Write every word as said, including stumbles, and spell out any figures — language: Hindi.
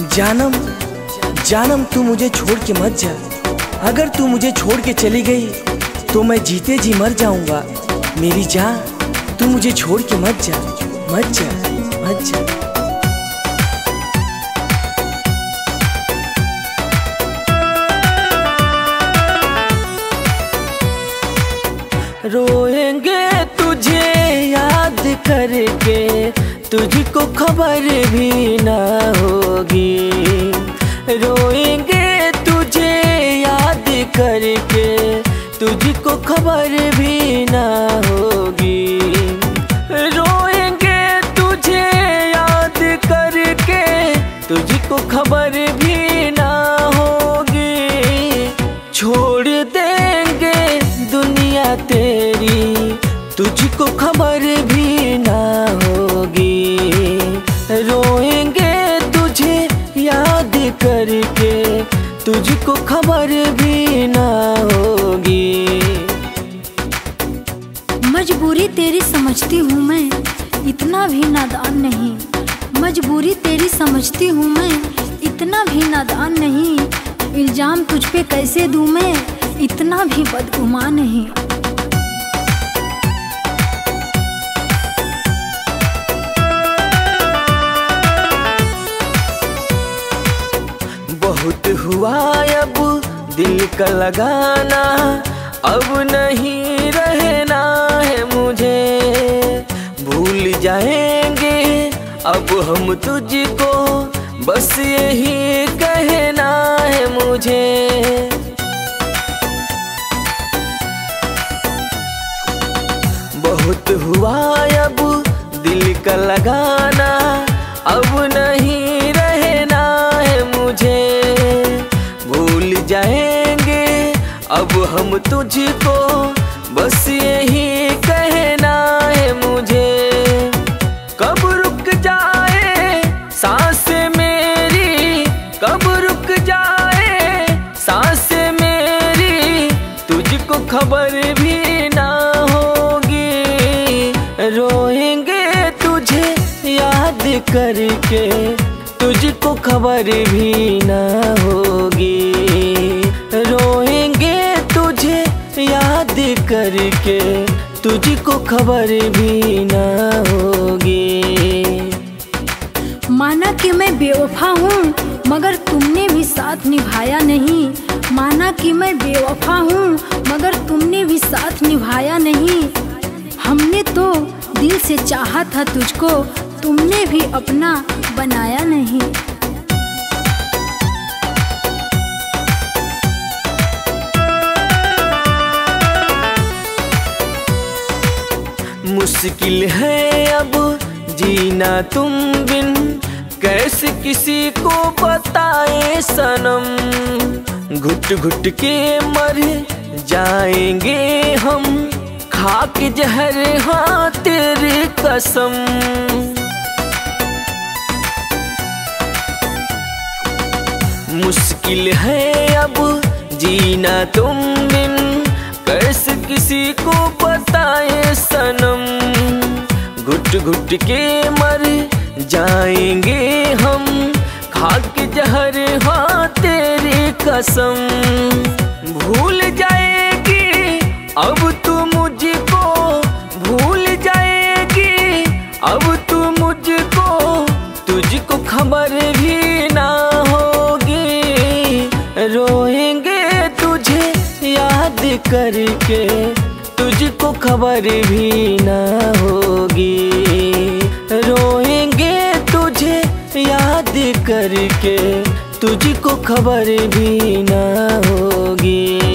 जानम जानम तू मुझे छोड़ के मत जा। अगर तू मुझे छोड़ के चली गई तो मैं जीते जी मर जाऊंगा। मेरी जान तू मुझे छोड़ के मत जा, मत जा, मत जा। रोएंगे तुझे याद करके, तुझको खबर भी ना होगी। रोएंगे तुझे याद करके, तुझको खबर भी ना होगी। रोएंगे तुझे याद करके, तुझको खबर भी ना होगी। छोड़ देंगे दुनिया तेरी, तुझको खबर भी ना होगी। रोएंगे तुझे याद करके, तुझको खबर भी ना होगी। मजबूरी तेरी समझती हूँ मैं, इतना भी नादान नहीं। मजबूरी तेरी समझती हूँ मैं, इतना भी नादान नहीं। इल्जाम तुझ पे कैसे दूँ मैं, इतना भी बदगुमान नहीं। बहुत हुआ अब दिल का लगाना, अब नहीं रहना है मुझे। भूल जाएंगे अब हम तुझको, बस यही कहना है मुझे। बहुत हुआ अब दिल का लगाना, अब नहीं रहना है मुझे। भूल जाएंगे अब हम तुझको, बस यही कहना है मुझे। कब रुक जाए सांसें मेरी, कब रुक जाए सांसें मेरी, तुझको खबर भी ना होगी। रोएंगे तुझे याद करके, तुझको खबर भी ना होगी। रोएंगे तुझे याद करके, तुझको खबर भी ना होगी। माना कि मैं बेवफा हूँ, मगर तुमने भी साथ निभाया नहीं। माना कि मैं बेवफा हूँ, मगर तुमने भी साथ निभाया नहीं। हमने तो दिल से चाहा था तुझको, तुमने भी अपना बनाया नहीं। मुश्किल है अब जीना तुम बिन, कैसे किसी को बताए सनम। घुट घुट के मर जाएंगे हम, खाके जहर हाँ तेरी कसम। मुश्किल है अब जीना तुम बिन, कैसे किसी को बताए सनम। घुट घुट के मर जाएंगे हम, खाके जहर हाँ तेरी कसम। भूल जाएगी अब तू मुझको, भूल जाएगी अब तू मुझको, तुझको खबर भी ना होगी। रोएंगे तुझे याद करके, तुझको खबर भी ना होगी। रोएंगे तुझे याद करके, तुझको खबर भी ना होगी।